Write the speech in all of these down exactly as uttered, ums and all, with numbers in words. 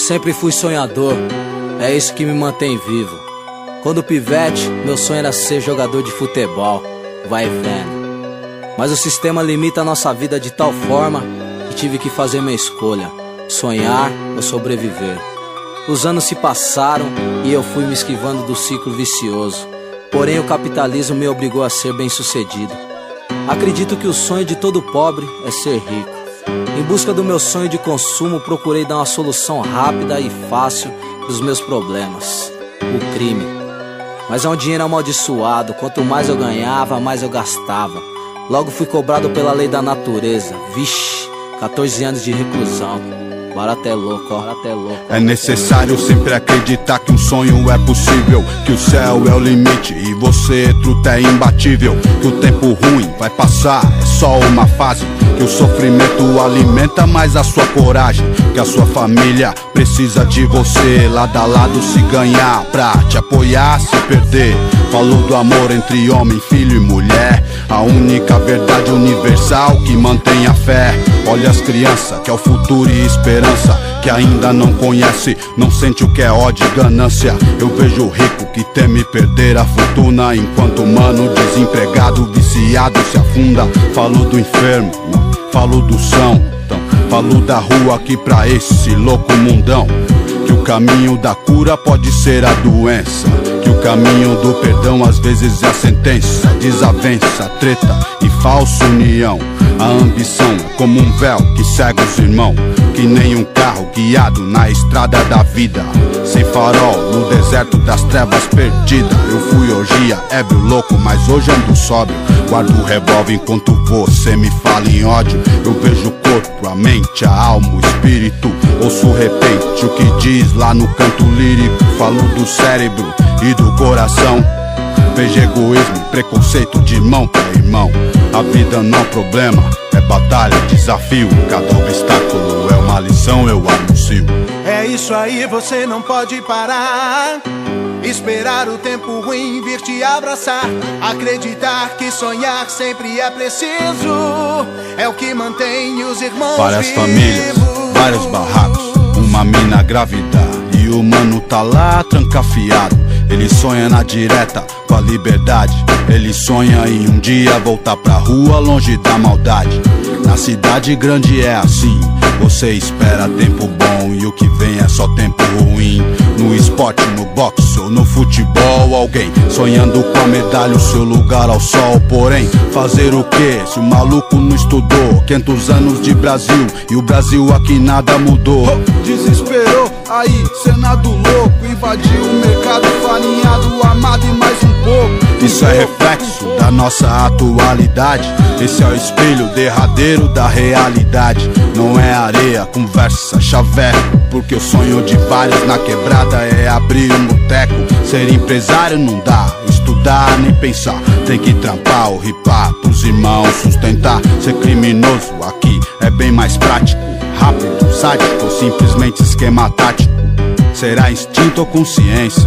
Sempre fui sonhador, é isso que me mantém vivo. Quando pivete, meu sonho era ser jogador de futebol, vai vendo. Mas o sistema limita a nossa vida de tal forma que tive que fazer minha escolha: sonhar ou sobreviver. Os anos se passaram e eu fui me esquivando do ciclo vicioso. Porém o capitalismo me obrigou a ser bem sucedido. Acredito que o sonho de todo pobre é ser rico. Em busca do meu sonho de consumo, procurei dar uma solução rápida e fácil dos meus problemas: o crime. Mas é um dinheiro amaldiçoado, quanto mais eu ganhava, mais eu gastava. Logo fui cobrado pela lei da natureza. Vixe, quatorze anos de reclusão. Barato é louco, ó, barato é louco. É necessário sempre acreditar que um sonho é possível, que o céu é o limite e você, truta, é imbatível. Que o tempo ruim vai passar, é só uma fase. Que o sofrimento alimenta mais a sua coragem. Que a sua família precisa de você, lado a lado se ganhar, pra te apoiar, se perder. Falou do amor entre homem, filho e mulher, a única verdade universal que mantém a fé. Olha as crianças, que é o futuro e esperança, que ainda não conhece, não sente o que é ódio e ganância. Eu vejo o rico que teme perder a fortuna, enquanto o mano desempregado, viciado se afunda. Falou do enfermo, falou do são, então, falou da rua que pra esse louco mundão. Que o caminho da cura pode ser a doença, que o caminho do perdão às vezes é a sentença. Desavença, treta e falsa união. A ambição é como um véu que cega os irmãos, que nem um carro guiado na estrada da vida, sem farol no deserto das trevas perdida. Eu fui orgia, ébrio, louco, mas hoje ando sóbrio. Guardo o revólver enquanto você me fala em ódio. Eu vejo o corpo, a mente, a alma, o espírito. Ouço repente o que diz lá no canto lírico. Falo do cérebro e do coração. Vejo egoísmo, preconceito de irmão pra irmão. A vida não é problema, é batalha, desafio. Cada obstáculo é uma lição, eu anuncio. É isso aí, você não pode parar. Esperar o tempo ruim vir te abraçar. Acreditar que sonhar sempre é preciso. É o que mantém os irmãos Várias vivos. famílias, vários barracos, uma mina grávida e o mano tá lá trancafiado. Ele sonha na direta com a liberdade. Ele sonha em um dia voltar pra rua longe da maldade. Na cidade grande é assim, você espera tempo bom e o que vem é só tempo ruim. No esporte, no boxe ou no futebol, alguém sonhando com a medalha, o seu lugar ao sol. Porém, fazer o que se o maluco não estudou? quinhentos anos de Brasil e o Brasil aqui nada mudou. Desesperou, aí Senado louco, invadiu o mercado farinhado, amado e mais um pouco. Isso é reflexo da nossa atualidade. Esse é o espelho derradeiro da realidade. Não é areia, conversa, chaveco, porque o sonho de vários na quebrada é abrir um boteco. Ser empresário não dá, estudar nem pensar. Tem que trampar ou ripar pros irmãos sustentar. Ser criminoso aqui é bem mais prático, rápido, sádico ou simplesmente esquema tático. Será instinto ou consciência?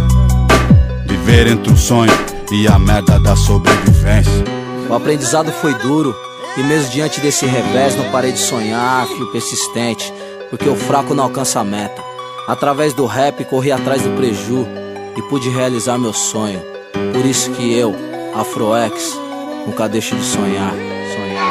Viver entre o sonho e a merda da sobrevivência. O aprendizado foi duro e mesmo diante desse revés não parei de sonhar, fio persistente, porque o fraco não alcança a meta. Através do rap corri atrás do preju e pude realizar meu sonho. Por isso que eu, Afroex, nunca deixo de sonhar, sonhar.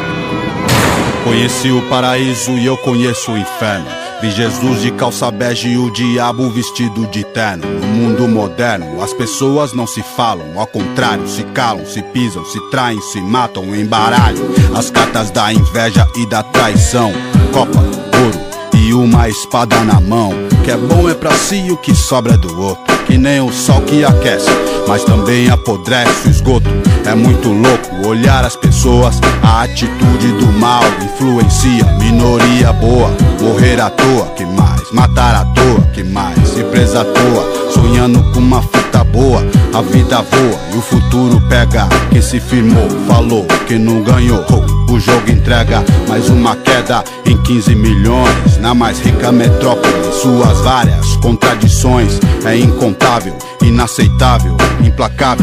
Conheci o paraíso e eu conheço o inferno. Vi Jesus de calça bege e o diabo vestido de terno. No mundo moderno, as pessoas não se falam, ao contrário, se calam, se pisam, se traem, se matam, embaralham as cartas da inveja e da traição. Copa, ouro e uma espada na mão. O que é bom é pra si, o que sobra é do outro. Que nem o sol que aquece, mas também apodrece o esgoto. É muito louco olhar as pessoas, a atitude do mal influencia. Minoria boa, morrer à toa, que mais? Matar à toa, que mais? Se presa à toa, sonhando com uma fita boa. A vida voa e o futuro pega. Quem se firmou, falou que não ganhou. O jogo entrega mais uma queda em quinze milhões. Na mais rica metrópole, suas várias contradições. É incontável, inaceitável, implacável,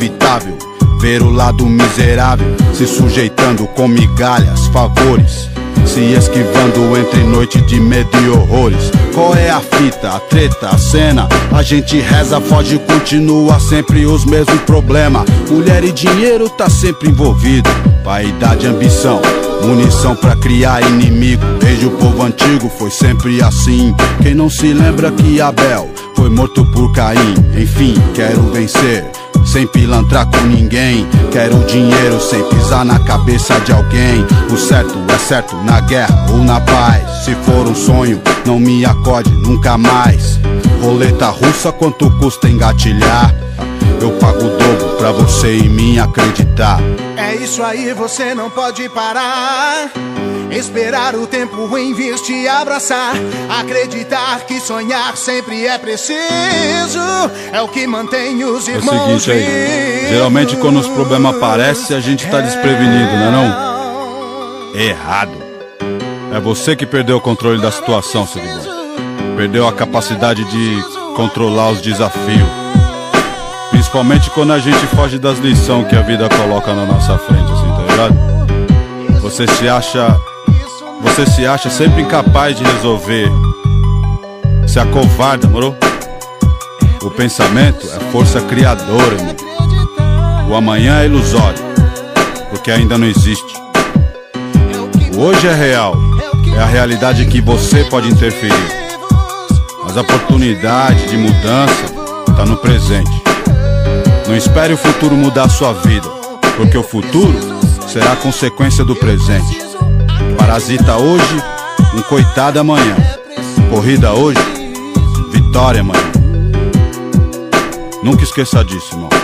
inevitável ver o lado miserável se sujeitando com migalhas, favores se esquivando entre noite de medo e horrores. Qual é a fita, a treta, a cena? A gente reza, foge, continua sempre os mesmos problemas. Mulher e dinheiro tá sempre envolvido. Vaidade, ambição, munição pra criar inimigo. Desde o povo antigo foi sempre assim. Quem não se lembra que Abel foi morto por Caim? Enfim, quero vencer sem pilantrar com ninguém. Quero dinheiro sem pisar na cabeça de alguém. O certo é certo na guerra ou na paz. Se for um sonho, não me acorde nunca mais. Roleta russa, quanto custa engatilhar? Eu pago o dobro pra você em mim acreditar. É isso aí, você não pode parar. Esperar o tempo ruim vir te abraçar. Acreditar que sonhar sempre é preciso. É o que mantém os irmãos. É o seguinte aí, geralmente quando os problemas aparecem a gente tá desprevenido, não é não? Errado. É você que perdeu o controle da situação, seguidor. Perdeu a capacidade de controlar os desafios. Principalmente quando a gente foge das lições que a vida coloca na nossa frente, assim, tá ligado? Você se acha... Você se acha sempre incapaz de resolver. Se acovarda, moro? O pensamento é força criadora, irmão. O amanhã é ilusório, porque ainda não existe. O hoje é real, é a realidade que você pode interferir. Mas a oportunidade de mudança tá no presente. Não espere o futuro mudar a sua vida, porque o futuro será a consequência do presente. Parasita hoje, um coitado amanhã. Corrida hoje, vitória amanhã. Nunca esqueça disso, irmão.